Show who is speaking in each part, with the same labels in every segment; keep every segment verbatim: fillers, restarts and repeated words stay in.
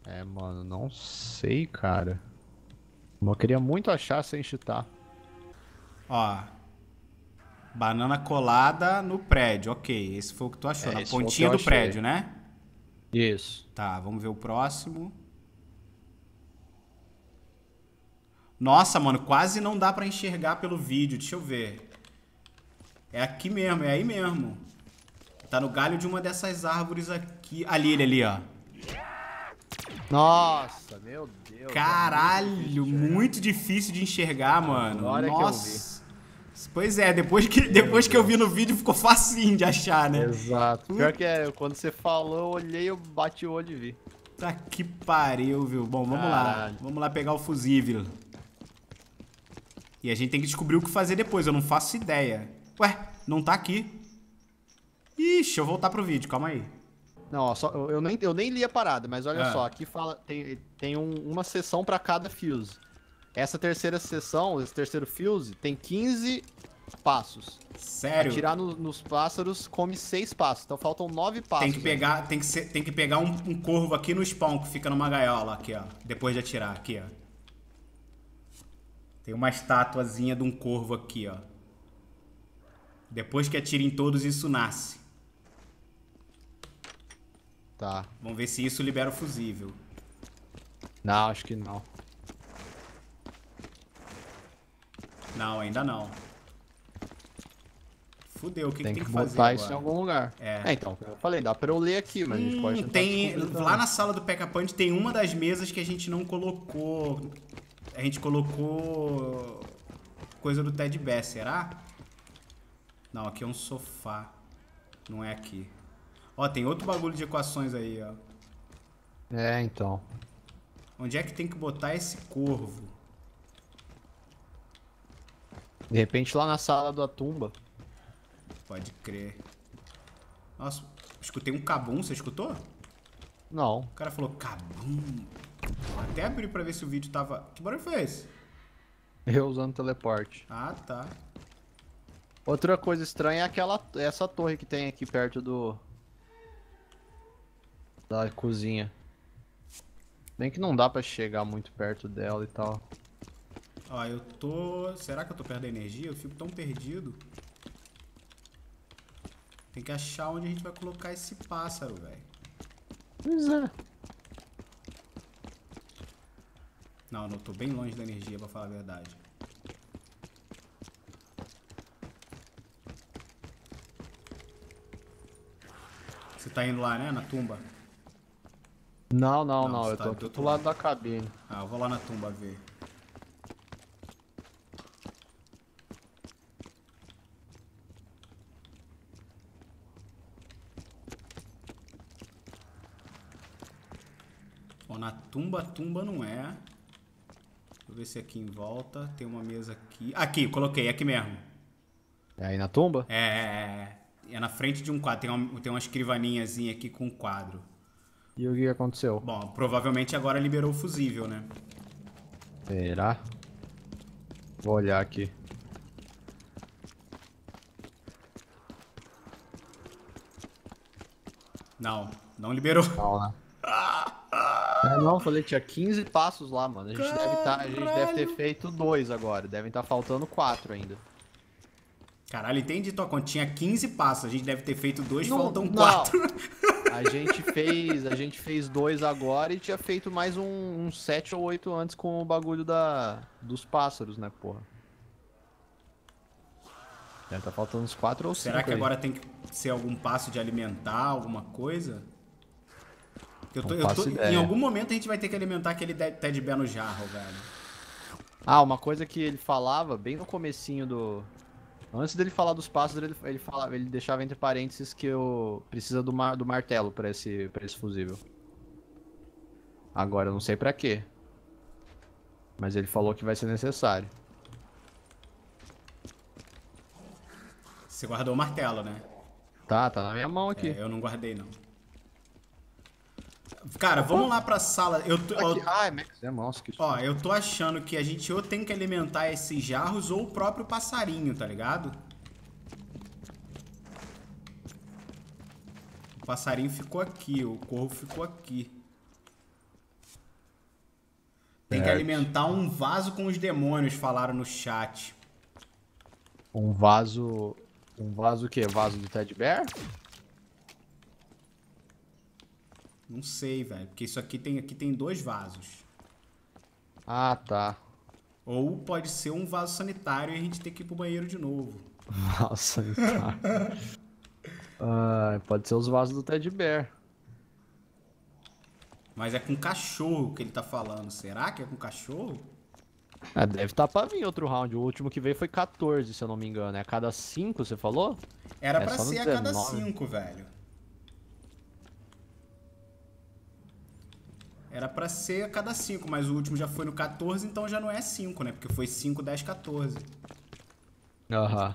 Speaker 1: É, mano, não sei, cara. Eu queria muito achar sem cheatar.
Speaker 2: Ó, banana colada no prédio. Ok, esse foi o que tu achou.
Speaker 1: É,
Speaker 2: Na
Speaker 1: esse foi o que
Speaker 2: pontinha
Speaker 1: eu
Speaker 2: do
Speaker 1: achei.
Speaker 2: prédio, né?
Speaker 1: Isso.
Speaker 2: Tá, vamos ver o próximo. Nossa, mano, quase não dá pra enxergar pelo vídeo. Deixa eu ver. É aqui mesmo, é aí mesmo. Tá no galho de uma dessas árvores aqui. Ali, ele ali, ó.
Speaker 1: Nossa, meu Deus, é muito difícil
Speaker 2: Caralho,
Speaker 1: enxergar.
Speaker 2: muito difícil de enxergar, mano.
Speaker 1: Agora é que eu vi.
Speaker 2: Nossa. Pois é, depois que,
Speaker 1: Meu
Speaker 2: depois que eu vi no
Speaker 1: Deus.
Speaker 2: vídeo ficou facinho de achar, né?
Speaker 1: Exato. Pior
Speaker 2: Puta
Speaker 1: que é, quando você falou, eu olhei, eu bati o olho e vi.
Speaker 2: que pariu, viu? Bom, vamos lá.
Speaker 1: Caralho.
Speaker 2: Vamos lá pegar o fusível. E a gente tem que descobrir o que fazer depois, eu não faço ideia. Ué, não tá aqui. Ixi, deixa eu voltar pro vídeo, calma aí.
Speaker 1: Não, ó, só, eu, eu nem, eu nem li a parada, mas olha só,
Speaker 2: Ah,
Speaker 1: aqui fala, tem, tem um- uma sessão pra cada fuse. Essa terceira sessão, esse terceiro fuse, tem quinze passos.
Speaker 2: sério?
Speaker 1: Atirar no- nos pássaros come seis passos, então faltam nove
Speaker 2: Tem que
Speaker 1: passos ainda.
Speaker 2: pegar, tem que ser, tem que pegar um, um corvo aqui no spawn que fica numa gaiola aqui, ó. Depois de atirar, aqui, ó. Tem uma estatuazinha de um corvo aqui, ó. Depois que atira em todos, isso nasce.
Speaker 1: Tá.
Speaker 2: Vamos ver se isso libera o fusível.
Speaker 1: Não, acho que não.
Speaker 2: Não, ainda não. Fudeu, o que, que
Speaker 1: Tem
Speaker 2: tem
Speaker 1: que
Speaker 2: que fazer
Speaker 1: botar isso em
Speaker 2: agora?
Speaker 1: algum lugar.
Speaker 2: É.
Speaker 1: É, então, eu falei, dá pra eu ler aqui, mas a gente pode
Speaker 2: Hum,
Speaker 1: tentar
Speaker 2: tem.
Speaker 1: descobrir
Speaker 2: Lá
Speaker 1: também.
Speaker 2: na sala do P K Punch tem uma das mesas que a gente não colocou. A gente colocou. Coisa do Ted Bass, será? Não, aqui é um sofá. Não é aqui. Ó, tem outro bagulho de equações aí, ó.
Speaker 1: É, então.
Speaker 2: Onde é que tem que botar esse corvo?
Speaker 1: De repente lá na sala da tumba.
Speaker 2: Pode crer. Nossa, escutei um cabum, você escutou?
Speaker 1: Não.
Speaker 2: O cara falou cabum. Até abri pra ver se o vídeo tava... Que barulho foi esse?
Speaker 1: Eu usando teleporte.
Speaker 2: Ah, tá.
Speaker 1: Outra coisa estranha é aquela, essa torre que tem aqui perto do da cozinha. Bem que não dá pra chegar muito perto dela e tal.
Speaker 2: Ó, eu tô... Será que eu tô perto da energia? Eu fico tão perdido. Tem que achar onde a gente vai colocar esse pássaro, velho.
Speaker 1: Pois é.
Speaker 2: Não, não, tô bem longe da energia, pra falar a verdade. Você tá indo lá, né? Na tumba?
Speaker 1: Não, não,
Speaker 2: Não,
Speaker 1: não.
Speaker 2: você
Speaker 1: Eu
Speaker 2: tá
Speaker 1: tô
Speaker 2: do
Speaker 1: aqui
Speaker 2: outro
Speaker 1: do lado
Speaker 2: lado.
Speaker 1: da cabine.
Speaker 2: Ah, eu vou lá na tumba ver. Ó, na tumba, tumba não é. Deixa eu ver se aqui em volta tem uma mesa aqui. Aqui, coloquei, aqui mesmo.
Speaker 1: É aí na tumba?
Speaker 2: É, é, é. É na frente de um quadro. Tem uma, tem uma escrivaninhazinha aqui com um quadro.
Speaker 1: E o que que aconteceu?
Speaker 2: Bom, provavelmente agora liberou o fusível, né?
Speaker 1: Será? Vou olhar aqui.
Speaker 2: Não, não liberou.
Speaker 1: Não, né? É, não, eu falei que tinha quinze passos lá, mano. A gente deve tá, a gente deve ter
Speaker 2: Caralho.
Speaker 1: feito dois agora. Devem estar faltando quatro ainda.
Speaker 2: Caralho, entendi tua conta. Tinha quinze passos. A gente deve ter feito dois,
Speaker 1: Não,
Speaker 2: faltam
Speaker 1: não.
Speaker 2: quatro.
Speaker 1: A gente fez, a gente fez dois agora e tinha feito mais um, uns sete ou oito antes com o bagulho da, dos pássaros, né, porra? Deve tá faltando uns quatro ou
Speaker 2: Será
Speaker 1: cinco
Speaker 2: que
Speaker 1: aí.
Speaker 2: agora tem que ser algum passo de alimentar, alguma coisa? Eu tô,
Speaker 1: Não
Speaker 2: eu tô,
Speaker 1: faço
Speaker 2: em
Speaker 1: ideia.
Speaker 2: algum momento a gente vai ter que alimentar aquele de- Teddy Bear no jarro, velho.
Speaker 1: Ah, uma coisa que ele falava bem no comecinho do... Antes dele falar dos pássaros, ele, ele, falava, ele deixava entre parênteses que eu precisa do, mar, do martelo pra esse, pra esse fusível. Agora eu não sei pra quê. Mas ele falou que vai ser necessário.
Speaker 2: Você guardou o martelo, né?
Speaker 1: Tá, tá na minha mão aqui.
Speaker 2: É, eu não guardei, não. Cara, vamos lá pra sala. Eu tô,
Speaker 1: Aqui.
Speaker 2: ó,
Speaker 1: Ai, Max, é mouse que
Speaker 2: ó, eu tô achando que a gente ou tem que alimentar esses jarros ou o próprio passarinho, tá ligado? O passarinho ficou aqui, o corvo ficou aqui. Tem que
Speaker 1: Certo.
Speaker 2: alimentar um vaso com os demônios, falaram no chat.
Speaker 1: Um vaso... Um vaso o quê? Vaso do Teddy Bear?
Speaker 2: Não sei, velho. Porque isso aqui tem, aqui tem dois vasos.
Speaker 1: Ah, tá.
Speaker 2: Ou pode ser um vaso sanitário e a gente tem que ir pro banheiro de novo.
Speaker 1: Nossa, tá. Ah, pode ser os vasos do Teddy Bear.
Speaker 2: Mas é com cachorro que ele tá falando. Será que é com cachorro?
Speaker 1: É, deve estar pra vir outro round. O último que veio foi quatorze, se eu não me engano. É a cada cinco, você falou?
Speaker 2: Era
Speaker 1: É
Speaker 2: pra
Speaker 1: só no
Speaker 2: ser a cada
Speaker 1: dezenove.
Speaker 2: cinco, velho. Era pra ser a cada cinco, mas o último já foi no quatorze, então já não é cinco, né? Porque foi cinco, dez, quatorze.
Speaker 1: Aham.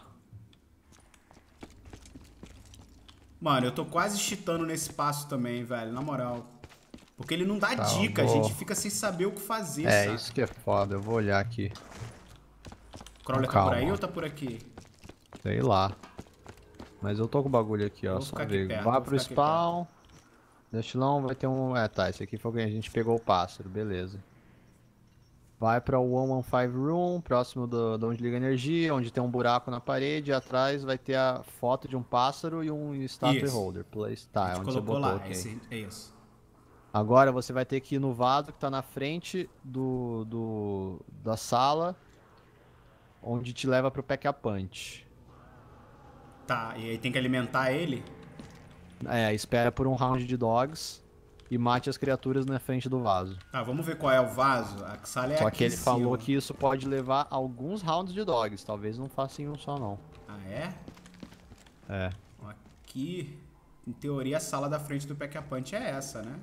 Speaker 2: Mano, eu tô quase cheatando nesse passo também, velho. Na moral. Porque ele não dá
Speaker 1: Tá,
Speaker 2: dica,
Speaker 1: eu
Speaker 2: a
Speaker 1: vou-
Speaker 2: gente fica sem saber o que fazer,
Speaker 1: É,
Speaker 2: sabe?
Speaker 1: isso que é foda. Eu vou olhar aqui.
Speaker 2: O Crawler tá
Speaker 1: Calma.
Speaker 2: por aí ou tá por aqui?
Speaker 1: Sei lá. Mas eu tô com o bagulho aqui, ó.
Speaker 2: Vou
Speaker 1: Só
Speaker 2: ficar aqui
Speaker 1: ver.
Speaker 2: perto,
Speaker 1: Vai
Speaker 2: vou
Speaker 1: pro
Speaker 2: ficar aqui
Speaker 1: spawn. Destilão vai ter um... É, tá. Esse aqui foi o que a gente pegou o pássaro. Beleza. Vai pra o cento e quinze Room, próximo do, de onde liga a energia, onde tem um buraco na parede. E atrás vai ter a foto de um pássaro e um statue
Speaker 2: Isso.
Speaker 1: holder. Place. Tá,
Speaker 2: A
Speaker 1: é
Speaker 2: gente
Speaker 1: onde você
Speaker 2: colocou
Speaker 1: botou,
Speaker 2: lá,
Speaker 1: ok.
Speaker 2: esse, é isso.
Speaker 1: Agora você vai ter que ir no vaso que tá na frente do, do da sala, onde te leva pro Pack-a-Punch.
Speaker 2: Tá, e aí tem que alimentar ele?
Speaker 1: É, espera por um round de dogs e mate as criaturas na frente do vaso.
Speaker 2: Tá, vamos ver qual é o vaso. A sala é
Speaker 1: Só
Speaker 2: aqui
Speaker 1: que ele
Speaker 2: em cima.
Speaker 1: falou que isso pode levar alguns rounds de dogs, talvez não faça em um só não.
Speaker 2: Ah, é?
Speaker 1: É.
Speaker 2: Aqui, em teoria, a sala da frente do Pack-a-Punch é essa, né?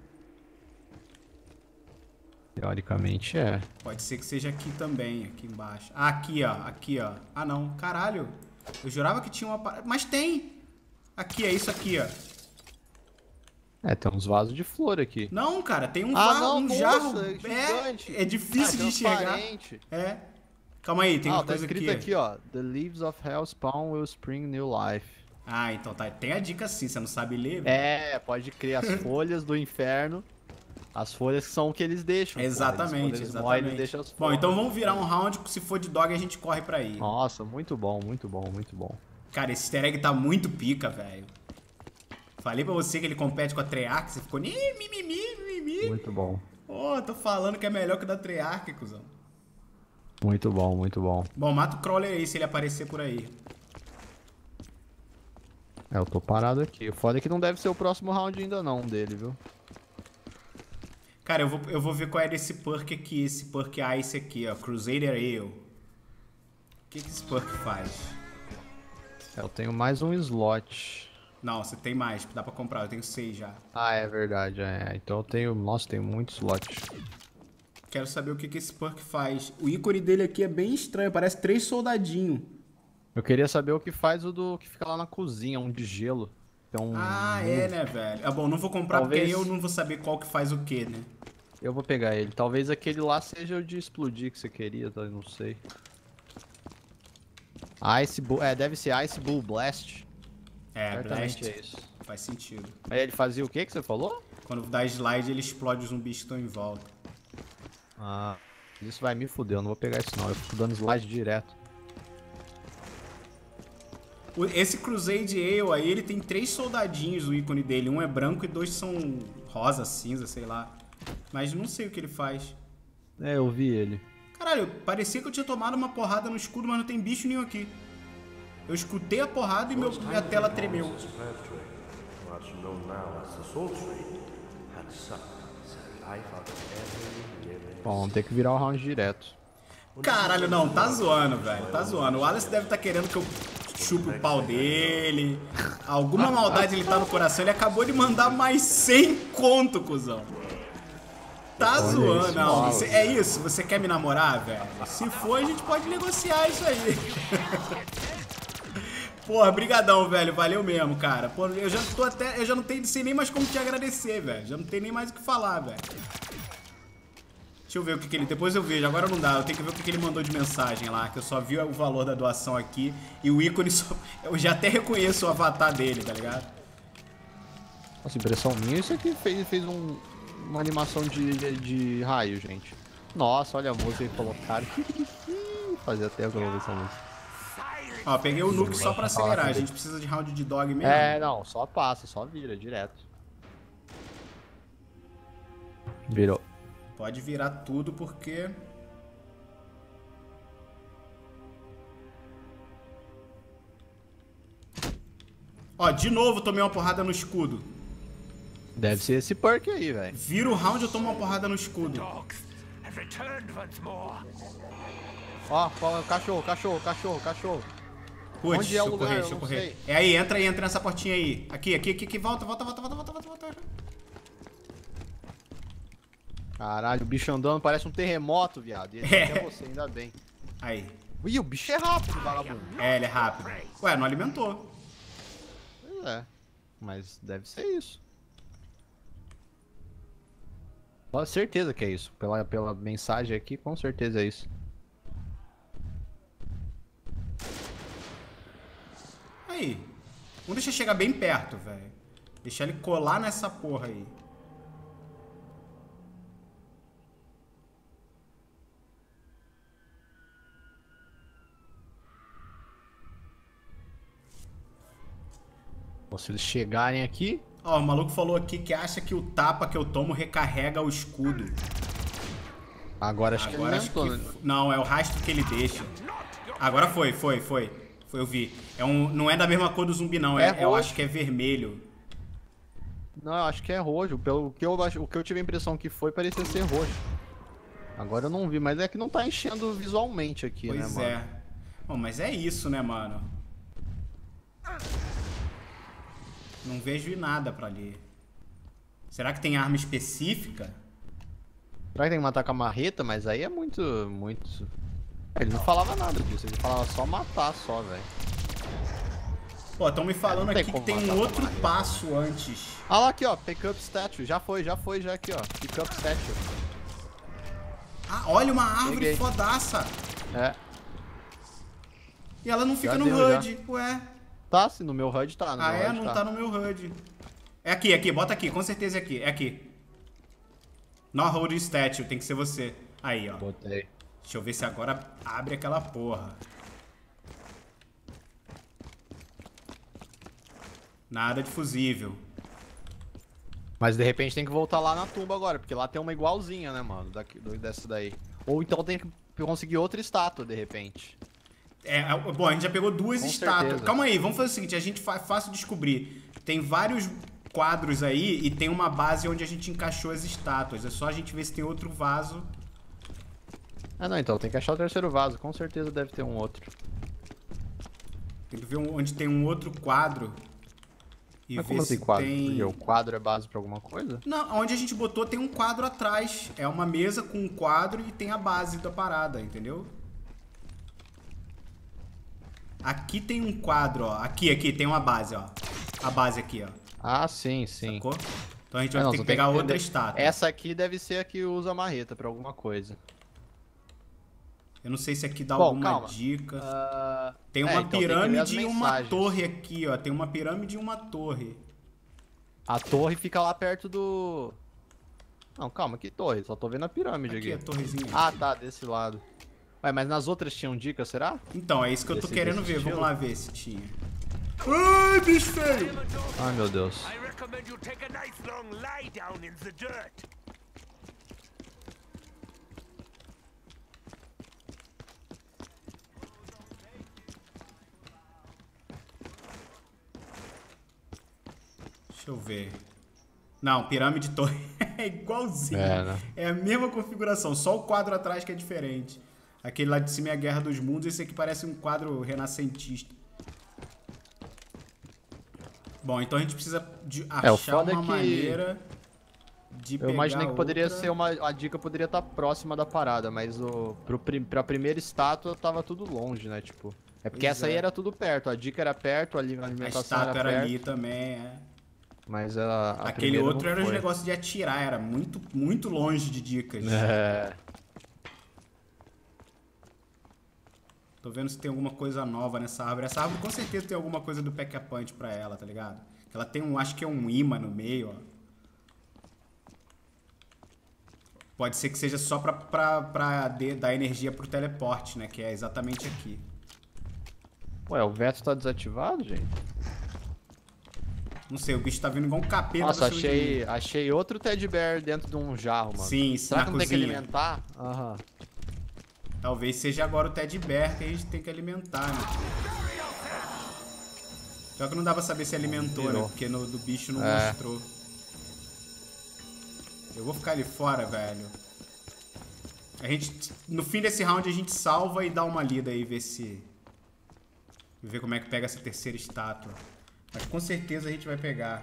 Speaker 1: Teoricamente é.
Speaker 2: Pode ser que seja aqui também, aqui embaixo. Ah, aqui, ó, aqui, ó. Ah, não, caralho. Eu jurava que tinha uma... pa- Mas tem! Aqui, é isso aqui, ó.
Speaker 1: É, tem uns vasos de flor aqui.
Speaker 2: Não, cara, tem um,
Speaker 1: Ah,
Speaker 2: va-
Speaker 1: não,
Speaker 2: um
Speaker 1: nossa,
Speaker 2: jarro.
Speaker 1: é gigante.
Speaker 2: É, é difícil
Speaker 1: Ah,
Speaker 2: de enxergar.
Speaker 1: transparente.
Speaker 2: É. Calma aí, tem
Speaker 1: Ah,
Speaker 2: uma
Speaker 1: tá
Speaker 2: coisa
Speaker 1: escrito
Speaker 2: aqui.
Speaker 1: aqui, ó. The leaves of hell spawn will spring new life.
Speaker 2: Ah, então tá. Tem a dica sim, você não sabe ler? velho?
Speaker 1: É, pode crer as folhas do inferno. As folhas que são o que eles deixam. pô.
Speaker 2: Exatamente,
Speaker 1: Eles, quando eles
Speaker 2: exatamente.
Speaker 1: morrem, eles deixam as
Speaker 2: Bom,
Speaker 1: folhas.
Speaker 2: então vamos virar um round, se for de dog a gente corre pra aí.
Speaker 1: Nossa, muito bom, muito bom, muito bom.
Speaker 2: Cara, esse easter egg tá muito pica, velho. Falei pra você que ele compete com a Treyarch, você ficou... "Ih, mimimi, mimimi".
Speaker 1: Muito bom.
Speaker 2: Pô, tô falando que é melhor que o da Treyarch, cuzão.
Speaker 1: Muito bom, muito bom.
Speaker 2: Bom, mata o Crawler aí se ele aparecer por aí.
Speaker 1: É, eu tô parado aqui. O foda é que não deve ser o próximo round ainda não dele, viu?
Speaker 2: Cara, eu vou, eu vou ver qual é desse perk aqui, esse perk Ice aqui, ó. Crusader Ale. O que, que esse perk faz?
Speaker 1: É, eu tenho mais um slot.
Speaker 2: Não, você tem mais, dá pra comprar, eu tenho seis já.
Speaker 1: Ah, é verdade, é. Então eu tenho... Nossa, tenho muito slot.
Speaker 2: Quero saber o que, que esse perk faz. O ícone dele aqui é bem estranho, parece três soldadinhos.
Speaker 1: Eu queria saber o que faz o do que fica lá na cozinha, um de gelo. É um...
Speaker 2: Ah, é, né, velho? Ah, bom, não vou comprar
Speaker 1: Talvez-
Speaker 2: porque aí eu não vou saber qual que faz o que, né?
Speaker 1: Eu vou pegar ele. Talvez aquele lá seja o de explodir que você queria, tá? Não sei. Ice Bull... É, deve ser Ice Bull Blast.
Speaker 2: É,
Speaker 1: Certamente
Speaker 2: Blast.
Speaker 1: é isso.
Speaker 2: Faz sentido.
Speaker 1: Aí ele fazia o que que você falou?
Speaker 2: Quando dá slide, ele explode os zumbis que estão em volta.
Speaker 1: Ah, isso vai me fuder, eu não vou pegar isso não. Eu fico dando slide direto.
Speaker 2: O- Esse Crusade Ale aí, ele tem três soldadinhos, o ícone dele. Um é branco e dois são rosa, cinza, sei lá. Mas não sei o que ele faz.
Speaker 1: É, eu vi ele.
Speaker 2: Caralho, parecia que eu tinha tomado uma porrada no escudo, mas não tem bicho nenhum aqui. Eu escutei a porrada e meu, minha tela tremeu.
Speaker 3: What's known now as the Soul Trade had sucked the life out of every living.
Speaker 1: Bom, vamos ter que virar o round direto.
Speaker 2: Caralho, não, tá zoando, velho. Tá zoando. O Alice deve estar querendo que eu chupe o pau dele. Alguma maldade ele tá no coração. Ele acabou de mandar mais cem conto, cuzão. Tá
Speaker 1: Olha
Speaker 2: zoando,
Speaker 1: isso,
Speaker 2: não.
Speaker 1: Wallace.
Speaker 2: Você- é isso? Você quer me namorar, velho? Se for, a gente pode negociar isso aí. Porra, brigadão, velho. Valeu mesmo, cara. Pô, eu já tô até... Eu já não tenho, sei nem mais como te agradecer, velho. Já não tem nem mais o que falar, velho. Deixa eu ver o que, que ele... Depois eu vejo. Agora não dá. Eu tenho que ver o que, que ele mandou de mensagem lá. Que eu só vi o valor da doação aqui. E o ícone só... Eu já até reconheço o avatar dele, tá ligado?
Speaker 1: Nossa, impressão minha, isso aqui fez, fez um- uma animação de, de, de raio, gente. Nossa, olha a música que colocaram. Fazia tempo que eu não ouvi essa música.
Speaker 2: Ó, peguei o nuke só pra acelerar. A gente precisa de round de dog mesmo.
Speaker 1: É, não, só passa, só vira, direto. Virou.
Speaker 2: Pode virar tudo porque... Ó, de novo tomei uma porrada no escudo.
Speaker 1: Deve ser esse perk aí, velho.
Speaker 2: Vira o round, eu tomo uma porrada no escudo.
Speaker 1: Ó, ó, cachorro, cachorro, cachorro, cachorro.
Speaker 2: Putz,
Speaker 1: Onde é o
Speaker 2: deixa eu
Speaker 1: lugar?
Speaker 2: correr,
Speaker 1: Eu
Speaker 2: deixa eu
Speaker 1: não
Speaker 2: correr.
Speaker 1: sei.
Speaker 2: É aí, entra aí, entra nessa portinha aí. Aqui, aqui, aqui, aqui, volta, volta, volta, volta, volta, volta, volta.
Speaker 1: Caralho, o bicho andando parece um terremoto, viado. E esse
Speaker 2: É.
Speaker 1: aqui é você, ainda bem.
Speaker 2: Aí.
Speaker 1: Ih, o bicho é rápido, vagabundo.
Speaker 2: É, ele é rápido. Ué, não alimentou.
Speaker 1: Pois é. Mas deve ser isso. Com certeza que é isso. Pela, pela mensagem aqui, com certeza é isso.
Speaker 2: Aí. Vamos deixar chegar bem perto, velho. Deixar ele colar nessa porra aí.
Speaker 1: Bom, se eles chegarem aqui...
Speaker 2: Ó, o maluco falou aqui que acha que o tapa que eu tomo recarrega o escudo.
Speaker 1: Agora acho
Speaker 2: Agora
Speaker 1: que
Speaker 2: acho
Speaker 1: ele não
Speaker 2: que... Não, é o rastro que ele deixa. Agora foi, foi, foi. Foi, eu vi. É um... Não é da mesma cor do zumbi, não. É,
Speaker 1: É
Speaker 2: eu
Speaker 1: roxo.
Speaker 2: acho que é vermelho.
Speaker 1: Não, eu acho que é roxo. Pelo que eu, acho- o que eu tive a impressão que foi, parecia ser roxo. Agora eu não vi, mas é que não tá enchendo visualmente aqui, né,
Speaker 2: Pois
Speaker 1: mano?
Speaker 2: é. Bom, mas é isso, né, mano? Não vejo nada pra ali. Será que tem arma específica?
Speaker 1: Será que tem que matar com a marreta? Mas aí é muito, muito... Ele não falava nada disso, ele falava só matar só, velho.
Speaker 2: Pô, estão me falando
Speaker 1: É, não tem
Speaker 2: aqui que
Speaker 1: como
Speaker 2: tem
Speaker 1: matar
Speaker 2: um
Speaker 1: com
Speaker 2: outro
Speaker 1: marreta.
Speaker 2: passo antes.
Speaker 1: Ah lá aqui, ó, pick up statue. Já foi, já foi, já aqui, ó. Pick up statue.
Speaker 2: Ah, olha uma árvore
Speaker 1: Peguei.
Speaker 2: fodaça.
Speaker 1: É.
Speaker 2: E ela não fica
Speaker 1: Já
Speaker 2: no
Speaker 1: deu,
Speaker 2: H U D. Ué.
Speaker 1: Tá, se no meu H U D tá. No
Speaker 2: Ah,
Speaker 1: meu
Speaker 2: é?
Speaker 1: H U D
Speaker 2: Não tá no meu H U D. É aqui, aqui. Bota aqui. Com certeza é aqui. É aqui. Not hold statue. Tem que ser você. Aí, ó.
Speaker 1: Botei.
Speaker 2: Deixa eu ver se agora abre aquela porra. Nada de fusível.
Speaker 1: Mas de repente tem que voltar lá na tumba agora, porque lá tem uma igualzinha, né, mano, daqui, do- dessa daí. Ou então tem que conseguir outra estátua, de repente.
Speaker 2: É, é, bom, a gente já pegou duas
Speaker 1: Com
Speaker 2: estátuas.
Speaker 1: certeza.
Speaker 2: Calma aí, vamos fazer o seguinte, a gente fa fácil descobrir. Tem vários quadros aí e tem uma base onde a gente encaixou as estátuas. É só a gente ver se tem outro vaso.
Speaker 1: Ah, não, então tem que achar o terceiro vaso, com certeza deve ter um outro.
Speaker 2: Tem que ver um- onde tem um outro quadro. E
Speaker 1: Mas
Speaker 2: ver
Speaker 1: como
Speaker 2: se
Speaker 1: assim quadro?
Speaker 2: tem...
Speaker 1: Porque o quadro é base pra alguma coisa?
Speaker 2: Não, onde a gente botou tem um quadro atrás. É uma mesa com um quadro e tem a base da parada, entendeu? Aqui tem um quadro, ó. Aqui, aqui, tem uma base, ó. A base aqui, ó.
Speaker 1: Ah, sim, sim.
Speaker 2: Sacou? Então a gente
Speaker 1: Ah,
Speaker 2: vai
Speaker 1: não,
Speaker 2: ter
Speaker 1: só
Speaker 2: que
Speaker 1: tem
Speaker 2: pegar outra
Speaker 1: entender.
Speaker 2: estátua.
Speaker 1: Essa aqui deve ser a que usa marreta pra alguma coisa.
Speaker 2: Eu não sei se aqui dá
Speaker 1: Bom,
Speaker 2: alguma
Speaker 1: calma.
Speaker 2: dica.
Speaker 1: Ah,
Speaker 2: Tem
Speaker 1: é,
Speaker 2: uma
Speaker 1: então tem que ler as
Speaker 2: pirâmide e uma
Speaker 1: mensagens.
Speaker 2: torre aqui, ó. Tem uma pirâmide e uma torre.
Speaker 1: A torre fica lá perto do... Não, calma, que torre? Só tô vendo a pirâmide
Speaker 2: Aqui,
Speaker 1: aqui.
Speaker 2: a torrezinha.
Speaker 1: Ah, tá, desse lado. Ué, mas nas outras tinham dicas, será?
Speaker 2: Então, é isso que eu tô
Speaker 1: Desse-
Speaker 2: querendo
Speaker 1: desse
Speaker 2: ver.
Speaker 1: estilo?
Speaker 2: Vamos lá ver se tinha. Ai, bicho feio!
Speaker 1: Ai, meu Deus.
Speaker 4: I recommend you take a nice long lie down in the dirt.
Speaker 2: Deixa eu ver. Não, pirâmide e torre é igualzinho.
Speaker 1: É, né?
Speaker 2: É a mesma configuração, só o quadro atrás que é diferente. Aquele lá de cima é a Guerra dos Mundos, esse aqui parece um quadro renascentista. Bom, então a gente precisa de
Speaker 1: É, o
Speaker 2: achar
Speaker 1: foda é
Speaker 2: uma
Speaker 1: que
Speaker 2: maneira de pegar
Speaker 1: Eu imaginei que poderia
Speaker 2: outra...
Speaker 1: ser uma. A dica poderia estar próxima da parada, mas o, pro, prim- pra primeira estátua tava tudo longe, né? Tipo. É porque
Speaker 2: Pois
Speaker 1: essa aí
Speaker 2: é.
Speaker 1: era tudo perto, a dica era perto, a ali- a
Speaker 2: A
Speaker 1: alimentação
Speaker 2: estátua
Speaker 1: era
Speaker 2: era
Speaker 1: perto.
Speaker 2: ali também, é.
Speaker 1: Mas a, a
Speaker 2: Aquele
Speaker 1: primeira
Speaker 2: outro
Speaker 1: não
Speaker 2: era os
Speaker 1: foi.
Speaker 2: negócios de atirar, era muito, muito longe de dicas.
Speaker 1: É.
Speaker 2: Tô vendo se tem alguma coisa nova nessa árvore. Essa árvore com certeza tem alguma coisa do Pack-a-Punch pra ela, tá ligado? Ela tem um, acho que é um imã no meio, ó. Pode ser que seja só pra, pra, pra de, dar energia pro teleporte, né? Que é exatamente aqui.
Speaker 1: Ué, o veto tá desativado, gente?
Speaker 2: Não sei, o bicho tá vindo igual um capeta.
Speaker 1: Nossa,
Speaker 2: pra cima de mim.
Speaker 1: achei, achei outro Teddy Bear dentro de um jarro, mano.
Speaker 2: Sim,
Speaker 1: Será
Speaker 2: na
Speaker 1: que não tem que
Speaker 2: cozinha.
Speaker 1: alimentar? Aham.
Speaker 2: Talvez seja agora o Teddy Bear que a gente tem que alimentar, né? Só que não dá pra saber se alimentou,
Speaker 1: Virou.
Speaker 2: né? Porque no do bicho não
Speaker 1: É.
Speaker 2: mostrou. Eu vou ficar ali fora, velho. A gente, no fim desse round a gente salva e dá uma lida aí, ver se... Ver como é que pega essa terceira estátua. Mas com certeza a gente vai pegar.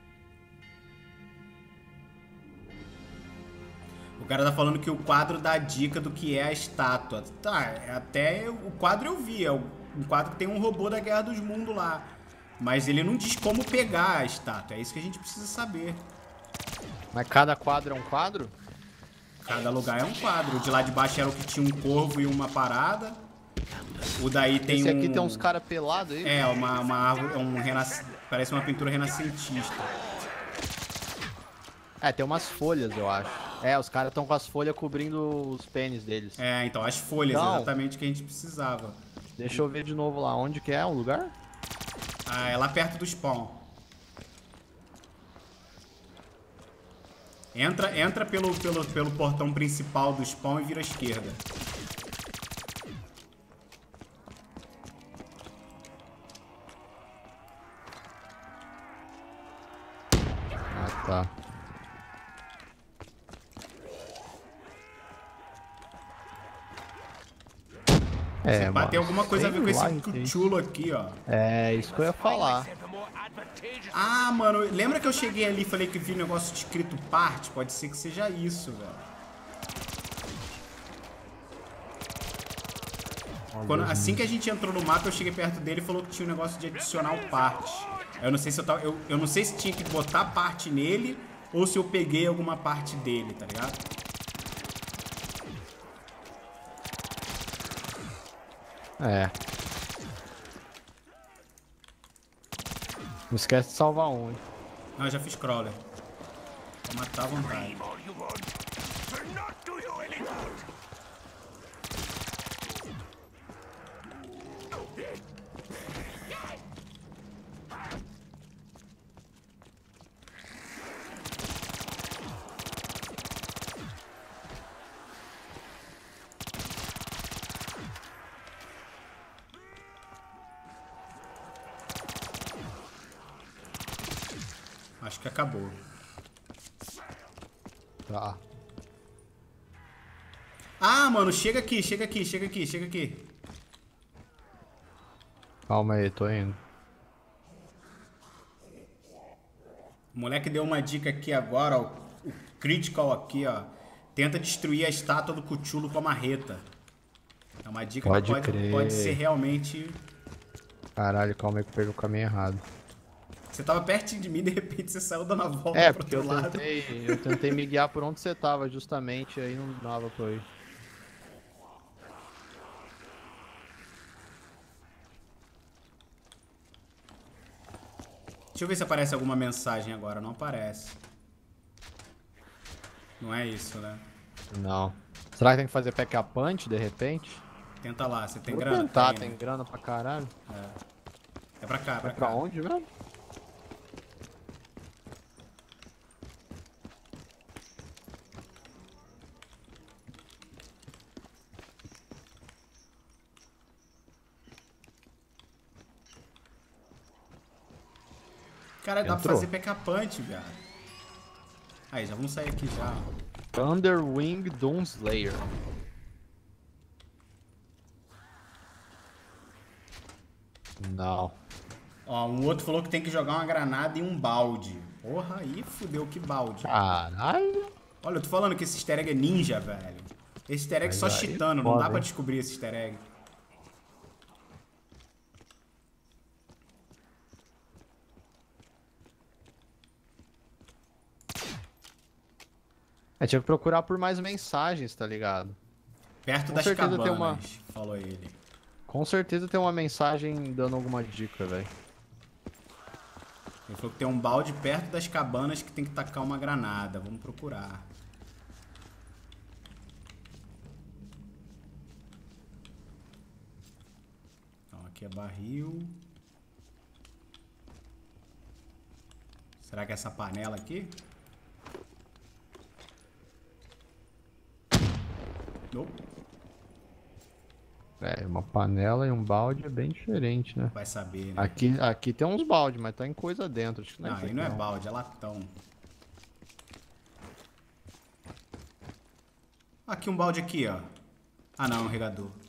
Speaker 2: O cara tá falando que o quadro dá a dica do que é a estátua. Tá, até o quadro eu vi. É um quadro que tem um robô da Guerra dos Mundos lá. Mas ele não diz como pegar a estátua. É isso que a gente precisa saber.
Speaker 1: Mas cada quadro é um quadro?
Speaker 2: Cada lugar é um quadro. O de lá de baixo era o que tinha um corvo e uma parada. O daí tem
Speaker 1: Esse
Speaker 2: um...
Speaker 1: aqui tem uns caras pelados aí?
Speaker 2: É, uma, uma árvore... Um renas... Parece uma pintura renascentista.
Speaker 1: É, tem umas folhas, eu acho. É, os caras estão com as folhas cobrindo os pênis deles.
Speaker 2: É, então, as folhas,
Speaker 1: Não.
Speaker 2: exatamente o que a gente precisava.
Speaker 1: Deixa eu ver de novo lá. Onde que é o lugar?
Speaker 2: Ah, é lá perto do spawn. Entra, entra pelo, pelo, pelo portão principal do spawn e vira à esquerda.
Speaker 1: Ah, tá. É,
Speaker 2: Pá, tem alguma coisa a ver com esse
Speaker 1: Light,
Speaker 2: chulo aqui, ó.
Speaker 1: É, isso que eu ia falar.
Speaker 4: Ever more advantageous.
Speaker 2: Ah, mano, lembra que eu cheguei ali e falei que vi um negócio escrito parte? Pode ser que seja isso, velho. Quando, assim que a gente entrou no mapa, eu cheguei perto dele e falou que tinha um negócio de adicionar o parte. Eu não sei se eu tava, eu, eu não sei se tinha que botar parte nele ou se eu peguei alguma parte dele, tá ligado?
Speaker 1: É. Não esquece de salvar um, hein?
Speaker 2: Não, eu já fiz crawler. Vou matar à vontade.
Speaker 4: All you want will not do you any good.
Speaker 2: Acho que acabou.
Speaker 1: Tá.
Speaker 2: Ah, mano, chega aqui, chega aqui, chega aqui, chega aqui.
Speaker 1: Calma aí, tô indo.
Speaker 2: O moleque deu uma dica aqui agora, ó, o critical aqui, ó. Tenta destruir a estátua do Cthulhu com a marreta. É uma dica
Speaker 1: Pode
Speaker 2: que pode,
Speaker 1: crer.
Speaker 2: pode ser realmente...
Speaker 1: Caralho, calma aí que eu peguei o caminho errado.
Speaker 2: Você tava pertinho de mim, de repente você saiu dando a volta
Speaker 1: É,
Speaker 2: pro
Speaker 1: porque
Speaker 2: outro
Speaker 1: eu
Speaker 2: lado.
Speaker 1: tentei, eu tentei me guiar por onde você tava, justamente, aí não dava pra eu ir.
Speaker 2: Deixa eu ver se aparece alguma mensagem agora. Não aparece. Não é isso, né?
Speaker 1: Não. Será que tem que fazer pack a punch, de repente?
Speaker 2: Tenta lá, você tem
Speaker 1: Vou
Speaker 2: grana?
Speaker 1: tentar,
Speaker 2: Tem,
Speaker 1: tem
Speaker 2: né?
Speaker 1: grana pra caralho.
Speaker 2: É pra cá, pra
Speaker 1: É pra
Speaker 2: cá.
Speaker 1: onde mesmo?
Speaker 2: Cara, dá pra
Speaker 1: Entrou.
Speaker 2: fazer P K Punch, viado. Aí, já vamos sair aqui já.
Speaker 1: Thunderwing Doomslayer. Não.
Speaker 2: Ó, um outro falou que tem que jogar uma granada e um balde. Porra, aí fudeu, que balde.
Speaker 1: Caralho.
Speaker 2: Olha, eu tô falando que esse easter egg é ninja, velho. Esse easter egg
Speaker 1: Mas
Speaker 2: só
Speaker 1: aí
Speaker 2: cheatando, não
Speaker 1: foda,
Speaker 2: dá pra
Speaker 1: hein?
Speaker 2: descobrir esse easter egg.
Speaker 1: É, tinha que procurar por mais mensagens, tá ligado?
Speaker 2: Perto
Speaker 1: Com
Speaker 2: das
Speaker 1: certeza
Speaker 2: cabanas,
Speaker 1: tem uma-
Speaker 2: falou ele.
Speaker 1: Com certeza tem uma mensagem dando alguma dica, velho.
Speaker 2: Ele falou que tem um balde perto das cabanas que tem que tacar uma granada. Vamos procurar. aqui é barril. Será que é essa panela aqui? Não.
Speaker 1: É, uma panela e um balde é bem diferente, né?
Speaker 2: Vai saber, né?
Speaker 1: Aqui, aqui tem uns baldes, mas tá em coisa dentro. Acho que não é
Speaker 2: Não,
Speaker 1: isso
Speaker 2: aí
Speaker 1: aqui,
Speaker 2: não é balde, é latão. Aqui um balde aqui, ó. Ah não, um regador.